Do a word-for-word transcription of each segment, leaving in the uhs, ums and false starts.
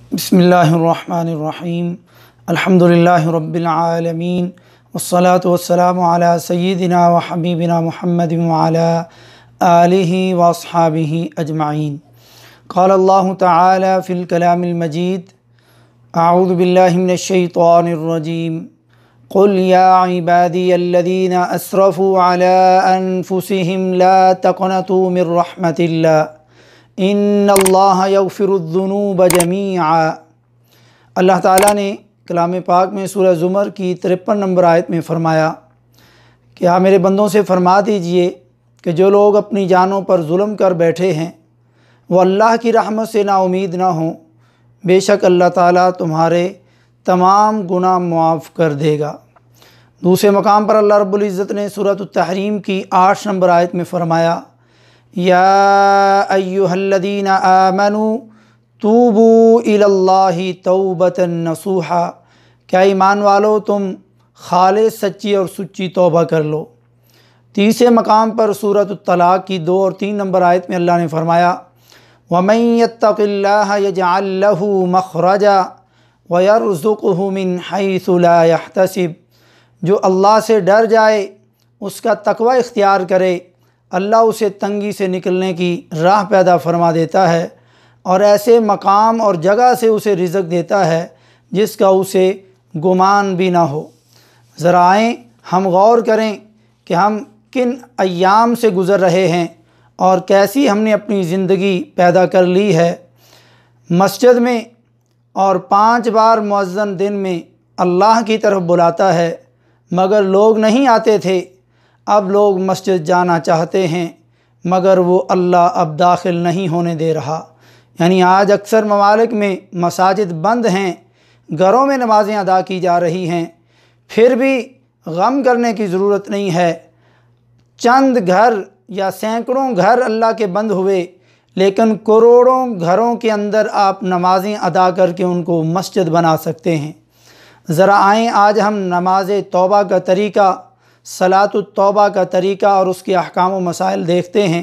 बिस्मिल्लाहिर्रहमानिर्रहीम अल्हम्दुलिल्लाहि रब्बिल आलमीन वस्सलातु वस्सलामु अला सय्यिदिना व हबीबिना मुहम्मदिन व अला आलिहि व अस्हाबिहि अजमाइन। क़ाल अल्लाहु तआला फ़िल कलामिल मजीद अऊज़ु बिल्लाहि मिनश शैतानिर रजीम क़ुल या इबादियल्लज़ीना अस्रफ़ू अला अनफुसिहिम ला तक़नतू मिर रहमतिल्लाह इन्नल्लाह यग़फ़िरुज़्ज़ुनूब जमीआ। अल्लाह ताला ने कलाम पाक में सूरह ज़ुमर की तिरपन नंबर आयत में फ़रमाया कि आप मेरे बंदों से फ़रमा दीजिए कि जो लोग अपनी जानों पर जुल्म कर बैठे हैं वो अल्लाह की रहमत से ना उम्मीद ना हों, बेशक अल्लाह ताला तुम्हारे तमाम गुनाह मुआफ़ कर देगा। दूसरे मकाम पर अल्लाह रब्बुल इज़्ज़त ने सूरत अत-तहरीम की आठ नंबर आयत में फ़रमाया या अय्युहल्लज़ीना आमनू तूबू इलल्लाहि तौबतन नसूहा, क्या ईमान वालो तुम खालिस सच्ची और सुच्ची तौबा कर लो। तीसरे मकाम पर सूरत अत-तलाक़ की दो और तीन नंबर आयत में अल्लाह ने फ़रमाया वमन यत्तक़िल्लाह यजअल लहू मख़रजा व यरज़ुक़हु मिन हैसु ला यहतसिब, जो अल्लाह से डर जाए उसका तक़वा इख्तियार करे, अल्लाह उसे तंगी से निकलने की राह पैदा फरमा देता है और ऐसे मकाम और जगह से उसे रिज़्क़ देता है जिसका उसे गुमान भी ना हो। ज़रा आएँ हम गौर करें कि हम किन अय्याम से गुज़र रहे हैं और कैसी हमने अपनी ज़िंदगी पैदा कर ली है। मस्जिद में और पाँच बार मुअज़्ज़िन दिन में अल्लाह की तरफ बुलाता है मगर लोग नहीं आते थे, अब लोग मस्जिद जाना चाहते हैं मगर वो अल्लाह अब दाखिल नहीं होने दे रहा। यानी आज अक्सर ममालिक में मसाजिद बंद हैं, घरों में नमाज़ें अदा की जा रही हैं, फिर भी गम करने की ज़रूरत नहीं है। चंद घर या सैकड़ों घर अल्लाह के बंद हुए लेकिन करोड़ों घरों के अंदर आप नमाज़ें अदा करके उनको मस्जिद बना सकते हैं। ज़रा आएँ आज हम नमाज तौबा का तरीक़ा, सलातुत तौबा का तरीक़ा और उसके अहकाम व मसाइल देखते हैं।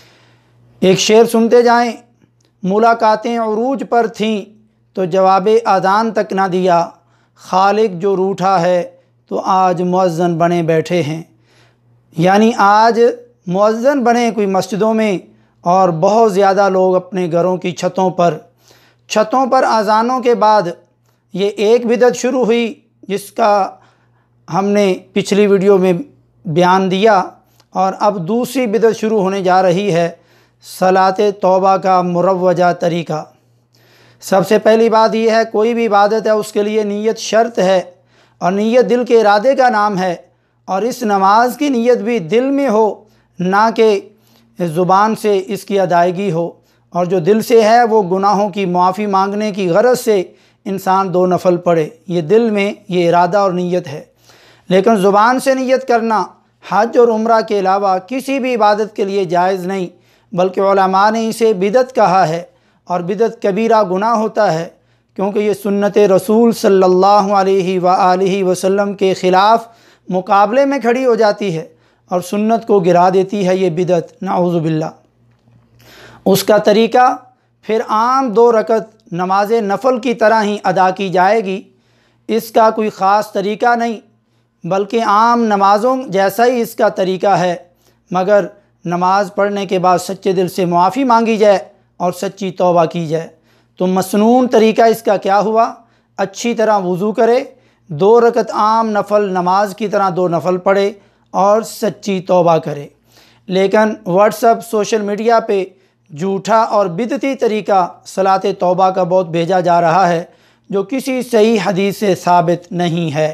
एक शेर सुनते जाएं। मुलाकातें उरूज पर थीं तो जवाब आज़ान तक ना दिया, खालिक जो रूठा है तो आज मुअज़्ज़िन बने बैठे हैं। यानी आज मुअज़्ज़िन बने कोई मस्जिदों में और बहुत ज़्यादा लोग अपने घरों की छतों पर छतों पर आज़ानों के बाद ये एक बिदअत शुरू हुई जिसका हमने पिछली वीडियो में बयान दिया और अब दूसरी बिदअत शुरू होने जा रही है, सलात तौबा का मुरव्वजा तरीक़ा। सबसे पहली बात यह है कोई भी इबादत है उसके लिए नीयत शर्त है और नीयत दिल के इरादे का नाम है और इस नमाज की नीयत भी दिल में हो ना कि ज़ुबान से इसकी अदायगी हो। और जो दिल से है वो गुनाहों की मुआफ़ी मांगने की गरज से इंसान दो नफल पढ़े, ये दिल में ये इरादा और नीयत है। लेकिन ज़ुबान से नीयत करना हज और उम्रा के अलावा किसी भी इबादत के लिए जायज़ नहीं, बल्कि उलमा ने इसे बिदअत कहा है और बिदअत कबीरा गुनाह होता है क्योंकि ये सुन्नत रसूल सल्लल्लाहु अलैहि व आलिहि वसल्लम के ख़िलाफ़ मुकाबले में खड़ी हो जाती है और सुन्नत को गिरा देती है ये बिदअत, नाऊज़ु बिल्लाह। उसका तरीक़ा फिर आम दो रकत नमाज नफल की तरह ही अदा की जाएगी, इसका कोई ख़ास तरीक़ा नहीं बल्कि आम नमाज़ों जैसा ही इसका तरीक़ा है, मगर नमाज पढ़ने के बाद सच्चे दिल से मुआफ़ी मांगी जाए और सच्ची तौबा की जाए। तो मसनून तरीक़ा इसका क्या हुआ, अच्छी तरह वज़ू करे, दो रकत आम नफल नमाज की तरह दो नफल पढ़े और सच्ची तौबा करे। लेकिन व्हाट्सएप सोशल मीडिया पे झूठा और बिदती तरीक़ा सलात तौबा का बहुत भेजा जा रहा है जो किसी सही हदीस से साबित नहीं है।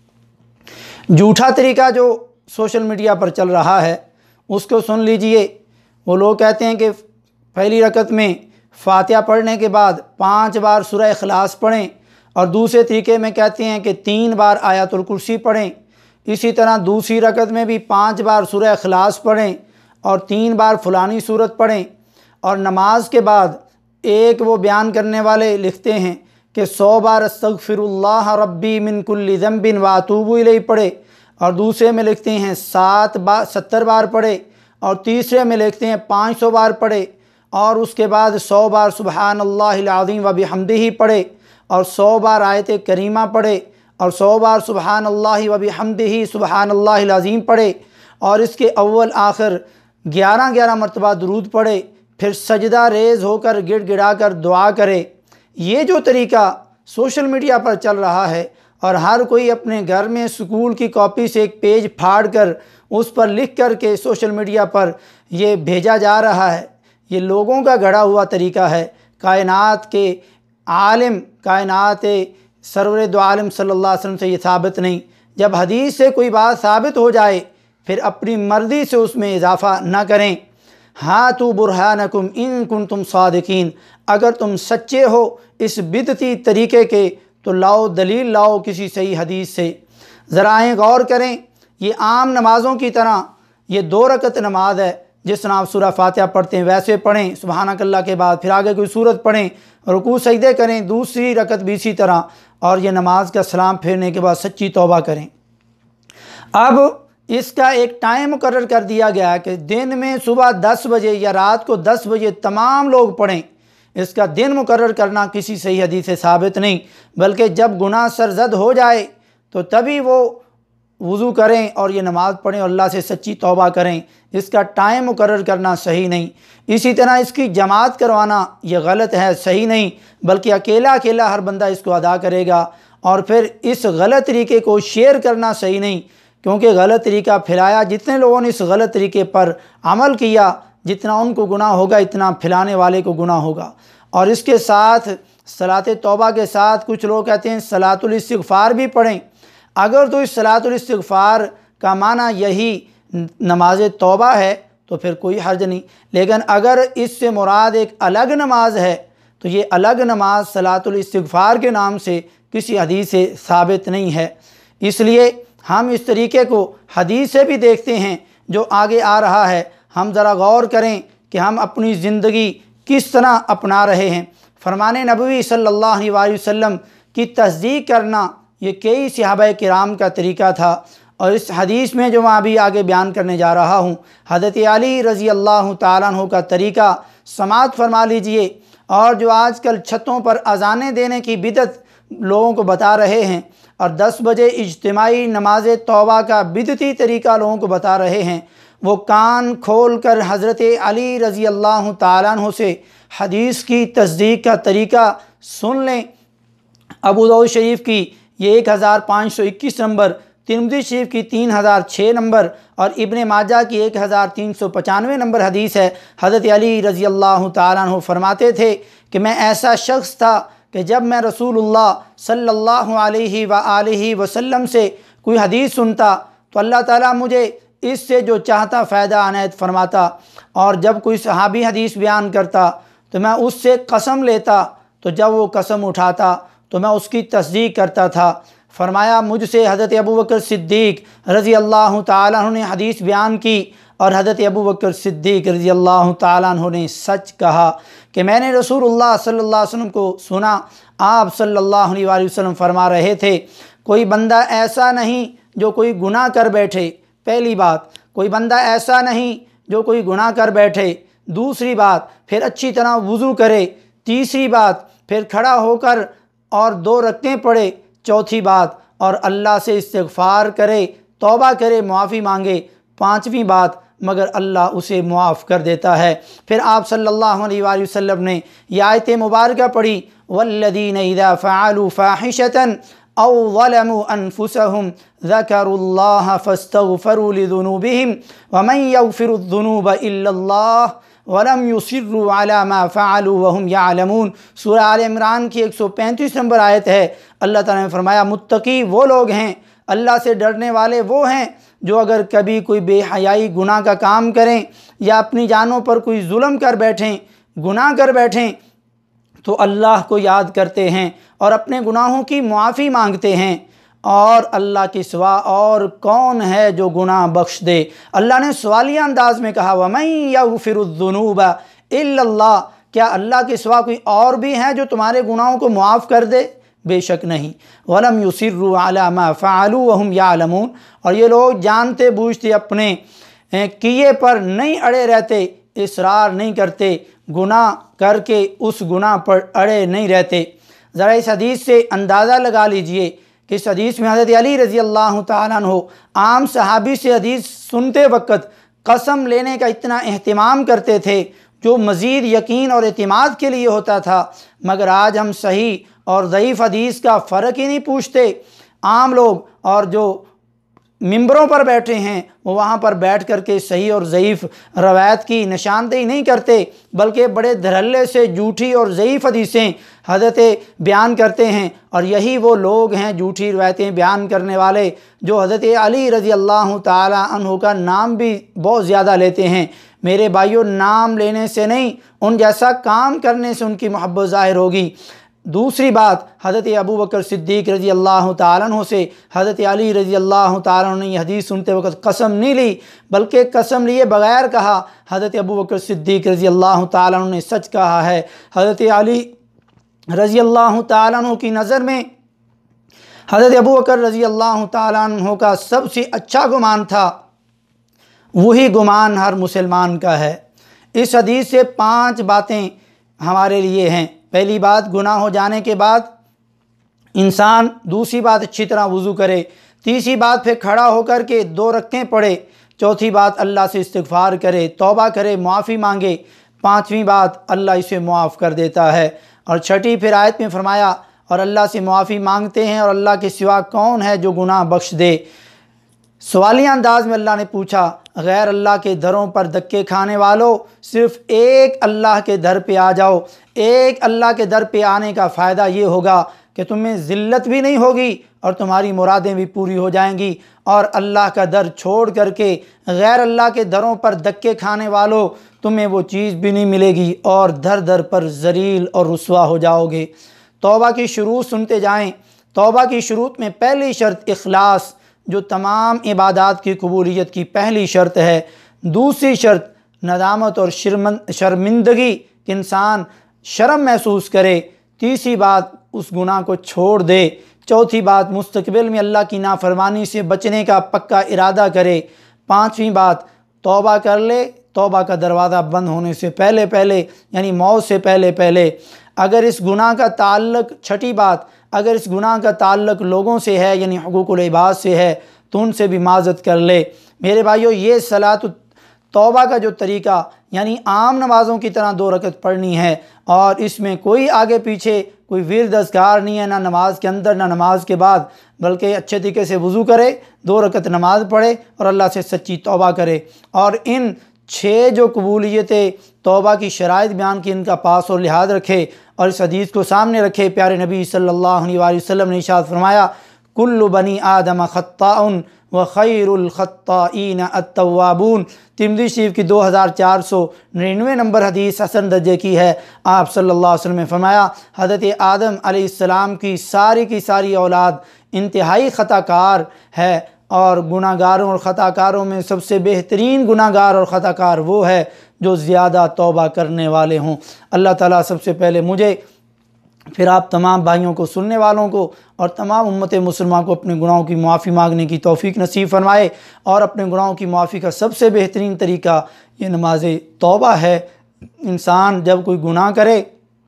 झूठा तरीक़ा जो सोशल मीडिया पर चल रहा है उसको सुन लीजिए। वो लोग कहते हैं कि पहली रकत में फ़ातिहा पढ़ने के बाद पाँच बार सूरह इखलास पढ़ें और दूसरे तरीके में कहते हैं कि तीन बार आयतुल कुर्सी पढ़ें। इसी तरह दूसरी रकत में भी पाँच बार सूरह इखलास पढ़ें और तीन बार फ़लानी सूरत पढ़ें। और नमाज के बाद एक वो बयान करने वाले लिखते हैं कि सौ बार अस्तग़फ़िरुल्लाह रब्बी मिन कुल्लि ज़ंबिन व अतूबु इलैहि पढ़े और दूसरे में लिखते हैं सात बार सत्तर बार पढ़े और तीसरे में लिखते हैं पाँच सौ बार पढ़े اور اس کے بعد سو بار سبحان اللہ العظیم و بحمدہ پڑھے، اور سو بار آیت کریمہ پڑھے، اور سو بار سبحان اللہ و بحمدہ سبحان اللہ العظیم پڑھے، اور اس کے اول آخر گیارہ گیارہ مرتبہ درود پڑھے، پھر سجدہ ریز ہو کر گڑ گڑا کر دعا کرے۔ یہ جو طریقہ سوشل میڈیا پر چل رہا ہے، اور ہر کوئی اپنے گھر میں اسکول کی کاپی سے ایک پیج پھاڑ کر اس پر لکھ کر کے سوشل میڈیا پر یہ بھیجا جا رہا ہے، یہ لوگوں کا گھڑا ہوا طریقہ ہے۔ کائنات کے عالم، کائنات سرور دو عالم صلی اللہ علیہ وسلم سے یہ ثابت نہیں۔ جب حدیث سے کوئی بات ثابت ہو جائے پھر اپنی مرضی سے اس میں اضافہ نہ کریں۔ ہاتوا برہانکم ان کنتم صادقین، اگر تم سچے ہو اس بدعتی طریقے کے تو لاؤ، دلیل لاؤ کسی صحیح حدیث سے۔ ذرا آئیں غور کریں، یہ عام نمازوں کی طرح یہ دو رکعت نماز ہے، جس طرح آپ سورہ فاتحہ پڑھتے ہیں ویسے پڑھیں، سبحانک اللہ کے بعد پھر آگے کوئی سورت پڑھیں، رکوع سجدے کریں، دوسری رکعت بھی اسی طرح، اور یہ نماز کا سلام پھیرنے کے بعد سچی توبہ کریں۔ اب اس کا ایک ٹائم مقرر کر دیا گیا ہے کہ دن میں صبح دس بجے یا رات کو دس بجے تمام لوگ پڑھیں۔ اس کا دن مقرر کرنا کسی صحیح حدیث سے ثابت نہیں، بلکہ جب گناہ سرزد ہو جائے تو تبھی وہ وضو کریں اور یہ نماز پڑھیں اور اللہ سے سچی توبہ کریں۔ اس کا ٹائم مقرر کرنا صحیح نہیں۔ اسی طرح اس کی جماعت کروانا یہ غلط ہے، صحیح نہیں، بلکہ اکیلا اکیلا ہر بندہ اس کو ادا کرے گا۔ اور پھر اس غلط طریقے کو شیئر کرنا صحیح نہیں، کیونکہ غلط طریقہ پھیلایا، جتنے لوگوں نے اس غلط طریقے پر عمل کیا جتنا ان کو گناہ ہوگا اتنا پھیلانے والے کو گناہ ہوگا۔ اور اس کے ساتھ صلاۃ توبہ کے ساتھ کچھ لوگ کہتے ہیں صلاۃ الاستغفار بھی پڑھیں۔ اگر تو اس صلاۃ الاستغفار کا معنی یہی نماز توبہ ہے تو پھر کوئی حرج نہیں، لیکن اگر اس سے مراد ایک الگ نماز ہے تو یہ الگ نماز صلاۃ الاستغفار کے نام سے کسی حدیث سے ثابت نہیں ہے۔ اس لیے ہم اس طریقے کو حدیث سے بھی دیکھتے ہیں جو آگے آ رہا ہے، ہم ذرا غور کریں کہ ہم اپنی زندگی کس طرح اپنا رہے ہیں۔ فرمان نبوی صلی اللہ علیہ وسلم کی تصدیق کرنا یہ کئی صحابہ کرام کا طریقہ تھا، اور اس حدیث میں جو میں ابھی آگے بیان کرنے جا رہا ہوں حضرت علی رضی اللہ تعالیٰ عنہ کا طریقہ سماعت فرما لیجئے۔ اور جو آج کل چھتوں پر اذانیں دینے کی بدعت لوگوں کو بتا رہے ہیں اور دس بجے اجتماعی نماز توبہ کا بدعتی طریقہ لوگوں کو بتا رہے ہیں، وہ کان کھول کر حضرت علی رضی اللہ تعالیٰ عنہ سے حدیث کی تصدیق کا طریقہ سن لیں۔ ابو داؤد شریف کی یہ ایک ہزار پانچ سو اکیس نمبر، ترمذی شریف کی تین ہزار چھ نمبر، اور ابن ماجہ کی ایک ہزار تین سو پچانوے نمبر حدیث ہے۔ حضرت علی رضی اللہ تعالیٰ عنہ فرماتے تھے کہ میں ایسا شخص تھا کہ جب میں رسول اللہ صلی اللہ علیہ وآلہ وسلم سے کوئی حدیث سنتا تو اللہ تعالیٰ مجھے اس سے جو چاہتا فائدہ عنایت فرماتا، اور جب کوئی صحابی حدیث بیان کرتا تو میں اس سے قسم لیتا، تو جب وہ قسم اٹھاتا تو میں اس کی تصدیق کرتا تھا۔ فرمایا مجھ سے حضرت ابوبکر صدیق رضی اللہ تعالیٰ عنہ نے حدیث بیان کی، اور حضرت ابوبکر صدیق رضی اللہ تعالیٰ عنہ نے سچ کہا کہ میں نے رسول اللہ صلی اللہ علیہ وسلم کو سنا، آپ صلی اللہ علیہ وآلہ وسلم فرما رہے تھے کوئی بندہ ایسا نہیں جو کوئی گناہ کر بیٹھے۔ پہلی بات، کوئی بندہ ایسا نہیں جو کوئی گناہ کر بیٹھے۔ دوسری بات، پھر اچھی طرح وضو کرے۔ تیسری بات، پھر کھڑا ہو کر اور دو رکعتیں پڑھے۔ چوتھی بات، اور اللہ سے استغفار کرے، توبہ کرے، معافی مانگے۔ پانچویں بات، مگر اللہ اسے معاف کر دیتا ہے۔ پھر آپ صلی اللہ علیہ وآلہ وسلم نے یہ آیت مبارکہ پڑھی، والذین اذا فعلوا فاحشة او ظلموا انفسهم ذکروا اللہ فاستغفروا لذنوبهم ومن یغفر الذنوب الا اللہ ولم یصروا علی ما فعلوا وهم یعلمون۔ سورہ آل عمران کی ایک سو پینتیس نمبر آیت ہے۔ اللہ تعالیٰ نے فرمایا متقی وہ لوگ ہیں، اللہ سے ڈرنے والے وہ ہیں جو اگر کبھی کوئی بے حیائی گناہ کا کام کریں یا اپنی جانوں پر کوئی ظلم کر بیٹھیں، گناہ کر بیٹھیں، تو اللہ کو یاد کرتے ہیں اور اپنے گناہوں کی معافی مانگتے ہیں، اور اللہ کے سوا اور کون ہے جو گناہ بخش دے۔ اللہ نے سوالیہ انداز میں کہا وَمَن يَغْفِرُ الذُّنُوبَ إِلَّا اللَّهُ، کیا اللہ کے سوا کوئی اور بھی ہے جو تمہارے گناہوں کو معاف کر دے؟ بے شک نہیں۔ وَلَمْ يُصِرُّوا عَلَى مَا فَعَلُوا وَهُمْ يَعْلَمُونَ، اور یہ لوگ جانتے بوجھتے اپنے کیے پر نہیں اڑے رہتے اصرار نہیں کرتے، گناہ کر کے اس گناہ پر اڑے نہیں رہتے۔ ذرا اس حدیث سے اندازہ لگا لیجئے کہ اس حدیث میں حضرت علی رضی اللہ تعالیٰ عنہ عام صحابی سے حدیث سنتے وقت قسم لینے کا اتنا اہتمام کرتے تھے جو مزید یقین اور اعتماد کے لیے ہوتا تھا، مگر آج ہم صحیح اور ضعیف حدیث کا فرق ہی نہیں پوچھتے۔ عام لوگ اور جو ممبروں پر بیٹھے ہیں وہ وہاں پر بیٹھ کر کے صحیح اور ضعیف روایت کی نشاندہی نہیں کرتے، بلکہ بڑے دھڑلے سے جھوٹی اور ضعیف حدیثیں حضرت بیان کرتے ہیں، اور یہی وہ لوگ ہیں جھوٹی روایتیں بیان کرنے والے جو حضرت علی رضی اللہ تعالی عنہ کا نام بھی بہت زیادہ لیتے ہیں۔ میرے بھائیوں، نام لینے سے نہیں، ان جیسا کام کرنے سے ان کی محبت ظاہر ہوگی۔ دوسری بات، حضرت ابو بکر صدیق رضی اللہ تعالیٰ عنہ سے حضرت علی رضی اللہ تعالیٰ عنہ نے یہ حدیث سنتے وقت قسم نہیں لی، بلکہ قسم لیے بغیر کہا۔ حضرت ابو بکر صدیق رضی اللہ تعالیٰ عنہ نے سچ کہا ہے۔ حضرت علی رضی اللہ تعالیٰ عنہ کی نظر میں حضرت ابو بکر رضی اللہ تعالیٰ عنہ کا سب سے اچھا گمان تھا، وہی گمان ہر مسلمان کا ہے۔ اس حدیث سے پانچ باتیں ہمارے لیے ہیں۔ پہلی بات، گناہ ہو جانے کے بعد انسان دوسری بات اچھی طرح وضو کرے، تیسری بات پھر کھڑا ہو کر کے دو رکعتیں پڑھے، چوتھی بات اللہ سے استغفار کرے، توبہ کرے، معافی مانگے، پانچویں بات اللہ اسے معاف کر دیتا ہے، اور چھٹی پھر آیت میں فرمایا اور اللہ سے معافی مانگتے ہیں اور اللہ کے سوا کون ہے جو گناہ بخش دے۔ سوالیہ انداز میں اللہ نے پوچھا، غیر اللہ کے دروں پر دھکے کھانے والو، صرف ایک اللہ کے در پہ آ جاؤ۔ ایک اللہ کے در پہ آنے کا فائدہ یہ ہوگا کہ تمہیں ذلت بھی نہیں ہوگی اور تمہاری مرادیں بھی پوری ہو جائیں گی، اور اللہ کا در چھوڑ کر کے غیر اللہ کے دروں پر دھکے کھانے والو تمہیں وہ چیز بھی نہیں ملے گی اور در در پر ذلیل اور رسوا ہو جاؤ گے۔ توبہ کی شروط سنتے جائیں۔ توبہ کی شروط میں پہلی شرط اخلاص، جو تمام عبادات کی قبولیت کی پہلی شرط ہے۔ دوسری شرط ندامت اور شرمندگی، کہ انسان شرم محسوس کرے۔ تیسری بات، اس گناہ کو چھوڑ دے۔ چوتھی بات، مستقبل میں اللہ کی نافرمانی سے بچنے کا پکا ارادہ کرے۔ پانچویں بات، توبہ کر لے، توبہ کا دروازہ بند ہونے سے پہلے پہلے، یعنی موت سے پہلے پہلے۔ اگر اس گناہ کا تعلق چھٹی بات اگر اس گناہ کا تعلق لوگوں سے ہے، یعنی حقوق العباد سے ہے، تو ان سے بھی معذرت کر لے۔ میرے بھائیو، یہ صلاۃ توبہ کا جو طریقہ، یعنی عام نمازوں کی طرح دو رکعت پڑھنی ہے، اور اس میں کوئی آگے پیچھے کوئی ورد اذکار نہیں ہے، نہ نماز کے اندر نہ نماز کے بعد، بلکہ اچھے طریقے سے وضو کرے، دو رکعت نماز پڑھے اور اللہ سے سچی توبہ کرے، اور ان چھ جو قبولیتیں توبہ کی شرائط بیان کی ان کا پاس اور لحاظ رکھے اور اس حدیث کو سامنے رکھے۔ پیارے نبی صلی اللہ علیہ وآلہ وسلم نے ارشاد فرمایا، کل بنی آدم خطاء وخیر الخطائین التوابون۔ ترمذی شریف کی دو ہزار چار سو ننانوے نمبر حدیث حسن درجے کی ہے۔ آپ صلی اللہ علیہ وسلم نے فرمایا، حضرت آدم علیہ السلام کی ساری کی ساری اولاد انتہائی خطا کار ہے، اور گناہ گاروں اور خطا کاروں میں سب سے بہترین گناہ گار اور خطا کار وہ ہے جو زیادہ توبہ کرنے والے ہوں۔ اللہ تعالیٰ سب سے پہلے مجھے، پھر آپ تمام بھائیوں کو، سننے والوں کو اور تمام امت مسلمہ کو اپنے گناہوں کی معافی مانگنے کی توفیق نصیب فرمائے، اور اپنے گناہوں کی معافی کا سب سے بہترین طریقہ یہ نماز توبہ ہے۔ انسان جب کوئی گناہ کرے،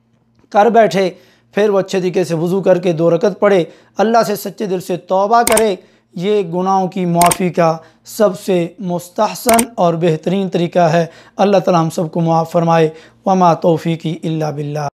کر بیٹھے، پھر وہ اچھے طریقے سے وضو کر کے دو رکعت پڑھے، اللہ سے سچے دل سے توبہ کرے، یہ گناہوں کی معافی کا سب سے مستحسن اور بہترین طریقہ ہے۔ اللہ تعالیٰ ہم سب کو معاف فرمائے۔ وما توفیقی الا باللہ۔